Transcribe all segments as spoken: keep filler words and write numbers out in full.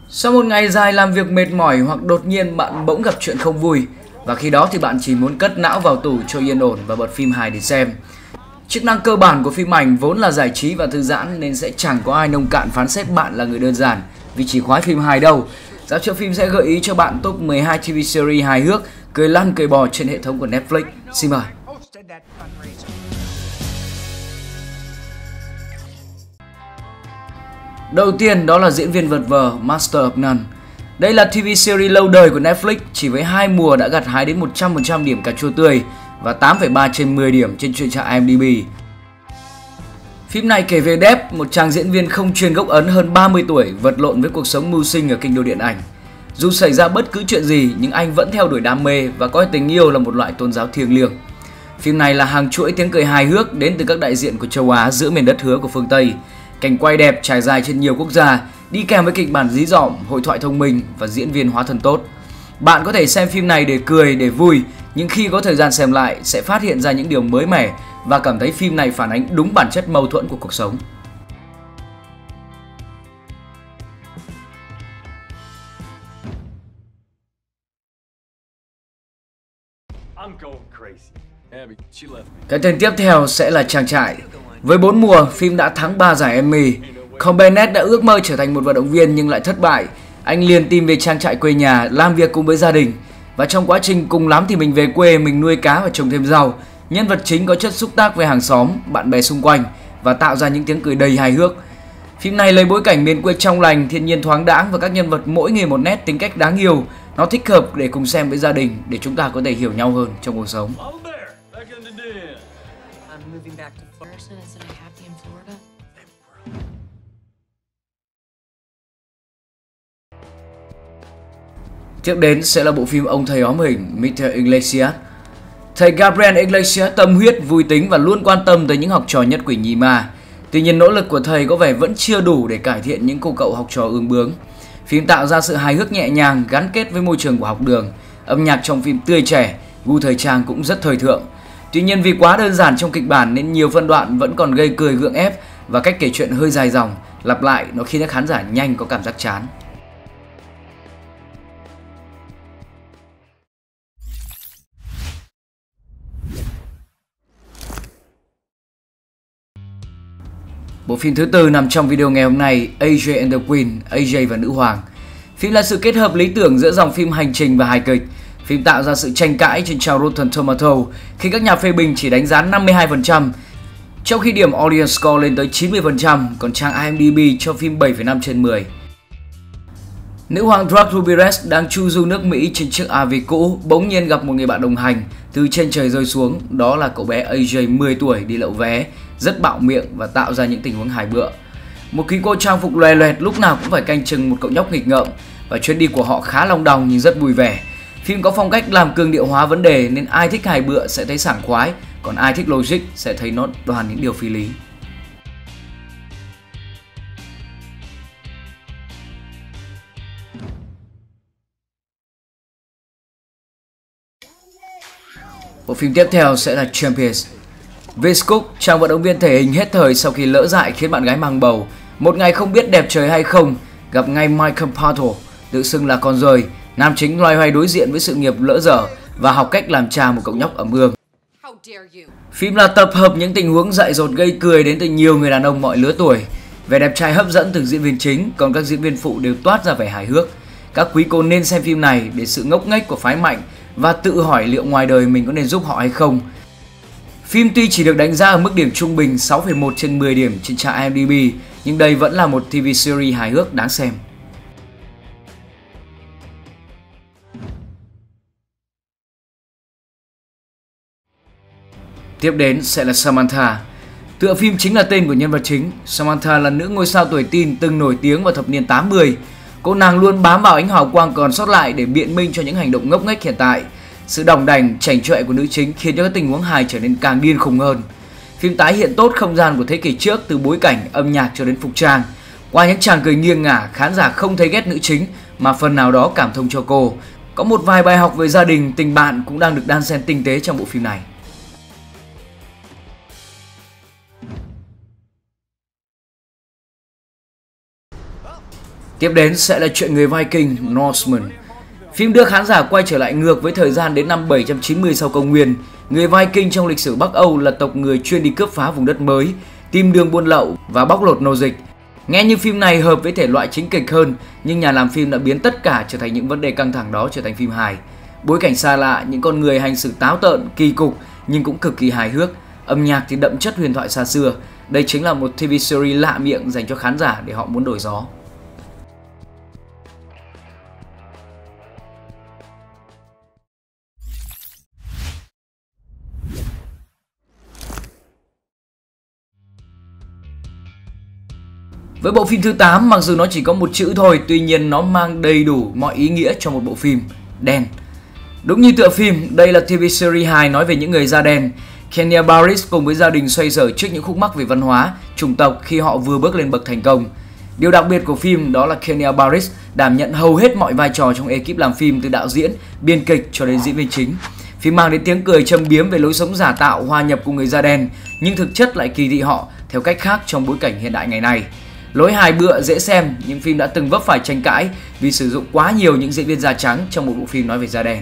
Sau một ngày dài làm việc mệt mỏi hoặc đột nhiên bạn bỗng gặp chuyện không vui, và khi đó thì bạn chỉ muốn cất não vào tủ cho yên ổn và bật phim hài để xem. Chức năng cơ bản của phim ảnh vốn là giải trí và thư giãn, nên sẽ chẳng có ai nông cạn phán xét bạn là người đơn giản vì chỉ khoái phim hài đâu. Rạp Chiếu Phim sẽ gợi ý cho bạn top mười hai ti vi series hài hước cười lăn cười bò trên hệ thống của Netflix. Xin mời. Đầu tiên đó là diễn viên vật vờ Master of None. Đây là ti vi series lâu đời của Netflix, chỉ với hai mùa đã gặt hái đến một trăm phần trăm điểm cà chua tươi và tám phẩy ba trên mười điểm trên chuyên trại i em đi bi. Phim này kể về Depp, một chàng diễn viên không chuyên gốc Ấn hơn ba mươi tuổi vật lộn với cuộc sống mưu sinh ở kinh đô điện ảnh. Dù xảy ra bất cứ chuyện gì nhưng anh vẫn theo đuổi đam mê và coi tình yêu là một loại tôn giáo thiêng liêng. Phim này là hàng chuỗi tiếng cười hài hước đến từ các đại diện của châu Á giữa miền đất hứa của phương Tây. Cảnh quay đẹp trải dài trên nhiều quốc gia, đi kèm với kịch bản dí dỏm, hội thoại thông minh và diễn viên hóa thân tốt. Bạn có thể xem phim này để cười, để vui, nhưng khi có thời gian xem lại sẽ phát hiện ra những điều mới mẻ và cảm thấy phim này phản ánh đúng bản chất mâu thuẫn của cuộc sống. Cái tên tiếp theo sẽ là Trang trại. Với bốn mùa, phim đã thắng ba giải Emmy. Con Bennett đã ước mơ trở thành một vận động viên nhưng lại thất bại. Anh liền tìm về trang trại quê nhà, làm việc cùng với gia đình. Và trong quá trình cùng lắm thì mình về quê, mình nuôi cá và trồng thêm rau. Nhân vật chính có chất xúc tác với hàng xóm, bạn bè xung quanh và tạo ra những tiếng cười đầy hài hước. Phim này lấy bối cảnh miền quê trong lành, thiên nhiên thoáng đãng và các nhân vật mỗi người một nét tính cách đáng yêu. Nó thích hợp để cùng xem với gia đình để chúng ta có thể hiểu nhau hơn trong cuộc sống. Tiếp đến sẽ là bộ phim Ông thầy óm hình mít-tơ Iglesias. Thầy Gabriel Iglesias tâm huyết, vui tính và luôn quan tâm tới những học trò nhất quỷ nhì ma. Tuy nhiên nỗ lực của thầy có vẻ vẫn chưa đủ để cải thiện những cô cậu học trò ương bướng. Phim tạo ra sự hài hước nhẹ nhàng gắn kết với môi trường của học đường. Âm nhạc trong phim tươi trẻ, gu thời trang cũng rất thời thượng. Tuy nhiên vì quá đơn giản trong kịch bản nên nhiều phân đoạn vẫn còn gây cười gượng ép và cách kể chuyện hơi dài dòng, lặp lại nó khiến các khán giả nhanh có cảm giác chán. Bộ phim thứ tư nằm trong video ngày hôm nay, a jay and the Queen, a jay và Nữ Hoàng. Phim là sự kết hợp lý tưởng giữa dòng phim hành trình và hài kịch. Phim tạo ra sự tranh cãi trên trang Rotten Tomatoes khi các nhà phê bình chỉ đánh giá năm mươi hai phần trăm, trong khi điểm audience score lên tới chín mươi phần trăm, còn trang i em đi bi cho phim bảy phẩy năm trên mười. Nữ hoàng Drag Ramirez đang chu du nước Mỹ trên chiếc a vê cũ, bỗng nhiên gặp một người bạn đồng hành từ trên trời rơi xuống, đó là cậu bé a jay mười tuổi đi lậu vé, rất bạo miệng và tạo ra những tình huống hài bựa. Một khi cô trang phục loè loẹt lúc nào cũng phải canh chừng một cậu nhóc nghịch ngợm và chuyến đi của họ khá long đong nhưng rất vui vẻ. Phim có phong cách làm cường điệu hóa vấn đề nên ai thích hài bựa sẽ thấy sảng khoái, còn ai thích logic sẽ thấy nó toàn những điều phi lý. Bộ phim tiếp theo sẽ là Champions. Vince Cook, chàng vận động viên thể hình hết thời sau khi lỡ dại khiến bạn gái mang bầu, một ngày không biết đẹp trời hay không, gặp ngay Michael Parto, tự xưng là con rơi. Nam chính loay hoay đối diện với sự nghiệp lỡ dở và học cách làm cha một cậu nhóc ẩm ương. Phim là tập hợp những tình huống dại dột gây cười đến từ nhiều người đàn ông mọi lứa tuổi. Vẻ đẹp trai hấp dẫn từ diễn viên chính, còn các diễn viên phụ đều toát ra vẻ hài hước. Các quý cô nên xem phim này để sự ngốc nghếch của phái mạnh và tự hỏi liệu ngoài đời mình có nên giúp họ hay không. Phim tuy chỉ được đánh giá ở mức điểm trung bình sáu phẩy một trên mười điểm trên trang i em đi bi, nhưng đây vẫn là một ti vi series hài hước đáng xem. Tiếp đến sẽ là Samantha. Tựa phim chính là tên của nhân vật chính. Samantha là nữ ngôi sao tuổi teen từng nổi tiếng vào thập niên tám mươi. Cô nàng luôn bám vào ánh hào quang còn sót lại để biện minh cho những hành động ngốc nghếch hiện tại. Sự đỏng đành, chảnh chọe của nữ chính khiến cho các tình huống hài trở nên càng điên khùng hơn. Phim tái hiện tốt không gian của thế kỷ trước từ bối cảnh, âm nhạc cho đến phục trang. Qua những tràng cười nghiêng ngả, khán giả không thấy ghét nữ chính mà phần nào đó cảm thông cho cô. Có một vài bài học về gia đình, tình bạn cũng đang được đan xen tinh tế trong bộ phim này. Tiếp đến sẽ là chuyện người Viking Norseman. Phim đưa khán giả quay trở lại ngược với thời gian đến năm bảy trăm chín mươi sau công nguyên. Người Viking trong lịch sử Bắc Âu là tộc người chuyên đi cướp phá vùng đất mới, tìm đường buôn lậu và bóc lột nô dịch. Nghe như phim này hợp với thể loại chính kịch hơn, nhưng nhà làm phim đã biến tất cả trở thành những vấn đề căng thẳng đó trở thành phim hài. Bối cảnh xa lạ, những con người hành xử táo tợn, kỳ cục nhưng cũng cực kỳ hài hước. Âm nhạc thì đậm chất huyền thoại xa xưa. Đây chính là một ti vi series lạ miệng dành cho khán giả để họ muốn đổi gió. Với bộ phim thứ tám, mặc dù nó chỉ có một chữ thôi, tuy nhiên nó mang đầy đủ mọi ý nghĩa cho một bộ phim đen. Đúng như tựa phim, đây là ti vi series hài nói về những người da đen. Kenya Barris cùng với gia đình xoay sở trước những khúc mắc về văn hóa, chủng tộc khi họ vừa bước lên bậc thành công. Điều đặc biệt của phim đó là Kenya Barris đảm nhận hầu hết mọi vai trò trong ekip làm phim, từ đạo diễn, biên kịch cho đến diễn viên chính. Phim mang đến tiếng cười châm biếm về lối sống giả tạo hòa nhập của người da đen, nhưng thực chất lại kỳ thị họ theo cách khác trong bối cảnh hiện đại ngày nay. Lối hài bựa dễ xem, nhưng phim đã từng vấp phải tranh cãi vì sử dụng quá nhiều những diễn viên da trắng trong một bộ phim nói về da đen.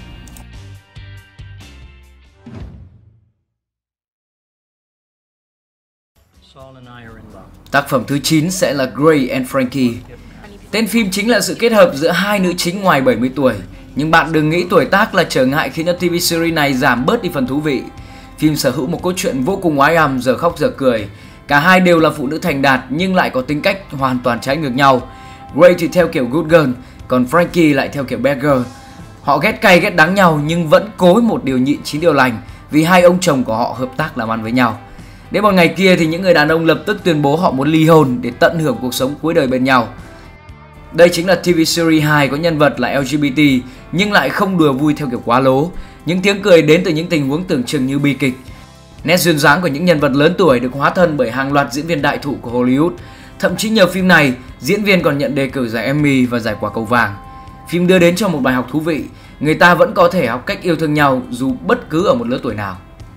Tác phẩm thứ chín sẽ là Grace and Frankie. Tên phim chính là sự kết hợp giữa hai nữ chính ngoài bảy mươi tuổi, nhưng bạn đừng nghĩ tuổi tác là trở ngại khiến cho ti vi series này giảm bớt đi phần thú vị. Phim sở hữu một cốt truyện vô cùng oái ăm, giờ khóc giờ cười. Cả hai đều là phụ nữ thành đạt nhưng lại có tính cách hoàn toàn trái ngược nhau. Grace thì theo kiểu good girl, còn Frankie lại theo kiểu bad girl. Họ ghét cay ghét đắng nhau nhưng vẫn cối một điều nhịn chín điều lành, vì hai ông chồng của họ hợp tác làm ăn với nhau. Đến một ngày kia thì những người đàn ông lập tức tuyên bố họ muốn ly hôn để tận hưởng cuộc sống cuối đời bên nhau. Đây chính là ti vi series hài có nhân vật là lờ giê bê tê nhưng lại không đùa vui theo kiểu quá lố. Những tiếng cười đến từ những tình huống tưởng chừng như bi kịch. Nét duyên dáng của những nhân vật lớn tuổi được hóa thân bởi hàng loạt diễn viên đại thụ của Hollywood. Thậm chí nhờ phim này, diễn viên còn nhận đề cử giải Emmy và giải quả cầu vàng. Phim đưa đến cho một bài học thú vị, người ta vẫn có thể học cách yêu thương nhau dù bất cứ ở một lứa tuổi nào.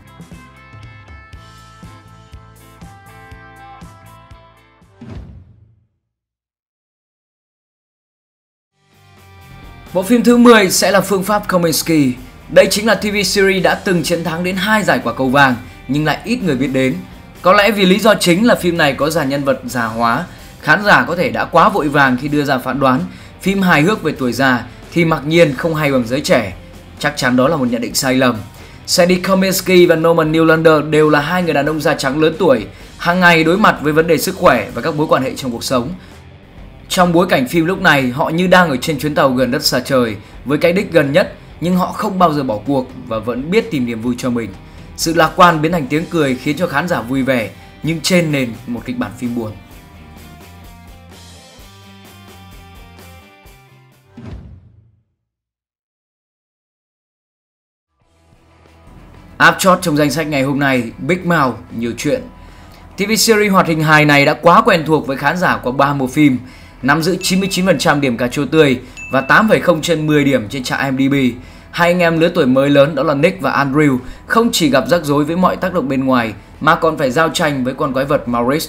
Bộ phim thứ mười sẽ là Phương pháp Kominsky. Đây chính là ti vi series đã từng chiến thắng đến hai giải quả cầu vàng nhưng lại ít người biết đến. Có lẽ vì lý do chính là phim này có dàn nhân vật già hóa, khán giả có thể đã quá vội vàng khi đưa ra phán đoán phim hài hước về tuổi già thì mặc nhiên không hay bằng giới trẻ. Chắc chắn đó là một nhận định sai lầm. Sadie Kominsky và Norman Newlander đều là hai người đàn ông da trắng lớn tuổi, hàng ngày đối mặt với vấn đề sức khỏe và các mối quan hệ trong cuộc sống. Trong bối cảnh phim lúc này, họ như đang ở trên chuyến tàu gần đất xa trời với cái đích gần nhất, nhưng họ không bao giờ bỏ cuộc và vẫn biết tìm niềm vui cho mình. Sự lạc quan biến thành tiếng cười khiến cho khán giả vui vẻ, nhưng trên nền một kịch bản phim buồn. Áp chót trong danh sách ngày hôm nay, Big Mouth, nhiều chuyện. ti vi series hoạt hình hài này đã quá quen thuộc với khán giả qua ba mùa phim, nắm giữ chín mươi chín phần trăm điểm cà chua tươi và tám phẩy không trên mười điểm trên trang i em đi bi. Hai anh em lứa tuổi mới lớn đó là Nick và Andrew không chỉ gặp rắc rối với mọi tác động bên ngoài mà còn phải giao tranh với con quái vật Maurice.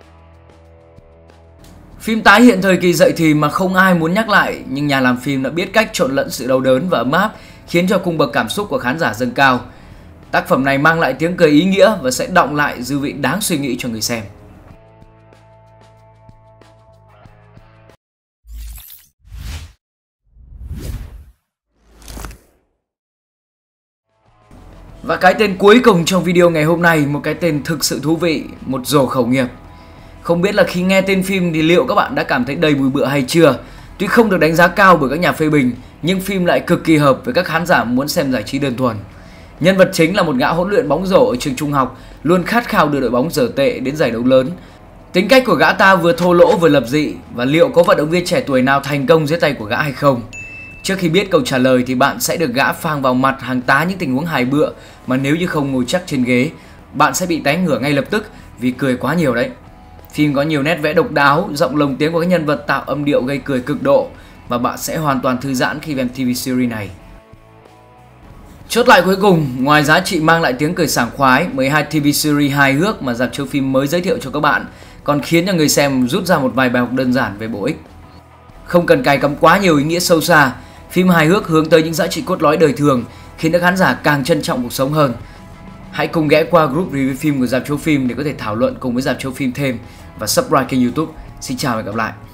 Phim tái hiện thời kỳ dậy thì mà không ai muốn nhắc lại, nhưng nhà làm phim đã biết cách trộn lẫn sự đau đớn và ấm áp, khiến cho cung bậc cảm xúc của khán giả dâng cao. Tác phẩm này mang lại tiếng cười ý nghĩa và sẽ đọng lại dư vị đáng suy nghĩ cho người xem. Và cái tên cuối cùng trong video ngày hôm nay, một cái tên thực sự thú vị, một rổ khẩu nghiệp. Không biết là khi nghe tên phim thì liệu các bạn đã cảm thấy đầy bùi bựa hay chưa? Tuy không được đánh giá cao bởi các nhà phê bình, nhưng phim lại cực kỳ hợp với các khán giả muốn xem giải trí đơn thuần. Nhân vật chính là một gã huấn luyện bóng rổ ở trường trung học, luôn khát khao đưa đội bóng dở tệ đến giải đấu lớn. Tính cách của gã ta vừa thô lỗ vừa lập dị, và liệu có vận động viên trẻ tuổi nào thành công dưới tay của gã hay không? Trước khi biết câu trả lời thì bạn sẽ được gã phang vào mặt hàng tá những tình huống hài bựa mà nếu như không ngồi chắc trên ghế, bạn sẽ bị té ngửa ngay lập tức vì cười quá nhiều đấy. Phim có nhiều nét vẽ độc đáo, giọng lồng tiếng của các nhân vật tạo âm điệu gây cười cực độ và bạn sẽ hoàn toàn thư giãn khi xem ti vi series này. Chốt lại cuối cùng, ngoài giá trị mang lại tiếng cười sảng khoái, mười hai ti vi series hài hước mà rạp chiếu phim mới giới thiệu cho các bạn còn khiến cho người xem rút ra một vài bài học đơn giản về bổ ích. không cần cài cắm quá nhiều ý nghĩa sâu xa. Phim hài hước hướng tới những giá trị cốt lõi đời thường, khiến các khán giả càng trân trọng cuộc sống hơn. Hãy cùng ghé qua group review phim của Rạp Chiếu Phim để có thể thảo luận cùng với Rạp Chiếu Phim thêm và subscribe kênh YouTube. Xin chào và hẹn gặp lại.